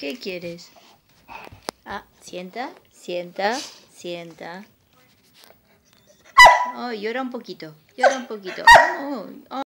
¿Qué quieres? Ah, sienta, sienta, sienta. Oh, llora un poquito, llora un poquito. Oh, oh.